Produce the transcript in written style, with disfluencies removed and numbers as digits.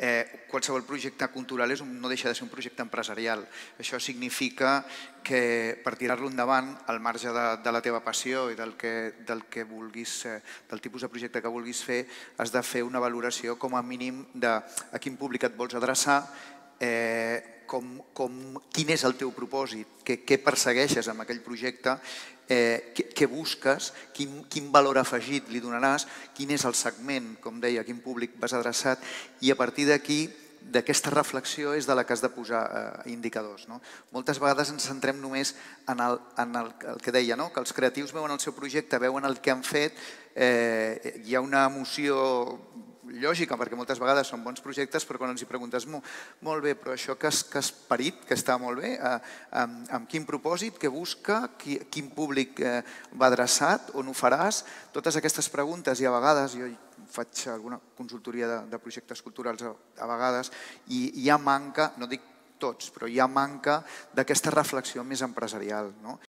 qualsevol projecte cultural no deixa de ser un projecte empresarial. Això significa que per tirar-lo endavant, al marge de la teva passió i del tipus de projecte que vulguis fer, has de fer una valoració com a mínim de a quin públic et vols adreçar, quin és el teu propòsit, què persegueixes amb aquell projecte, què busques, quin valor afegit li donaràs, quin és el segment, com deia, a quin públic vas adreçat, i a partir d'aquí, d'aquesta reflexió és de la que has de posar indicadors. Moltes vegades ens centrem només en el que deia, que els creatius veuen el seu projecte, veuen el que han fet, hi ha una emoció lògica, perquè moltes vegades són bons projectes, però quan ens hi preguntes, molt bé, però això que has parit, que està molt bé, amb quin propòsit, què busca, quin públic va adreçat, on ho faràs, totes aquestes preguntes, i a vegades, jo faig alguna consultoria de projectes culturals a vegades, i hi ha manca, no dic tots, però hi ha manca d'aquesta reflexió més empresarial.